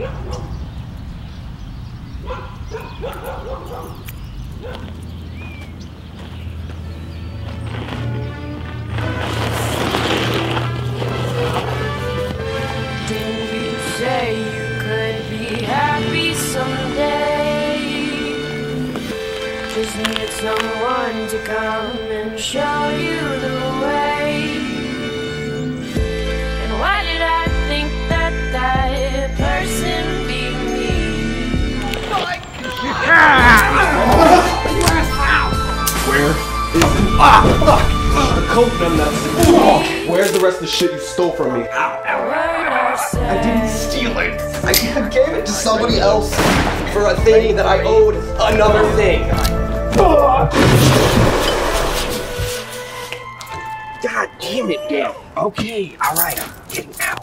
Didn't you say you could be happy someday? Just need someone to come and show you the way. And why did I think that that person be me? Where is it? Fuck! The coke numbnuts. Where's the rest of the shit you stole from me? I didn't steal it. I gave it to somebody else for a thing that I owed another thing. God damn it, Dan. Okay, alright, I'm getting out.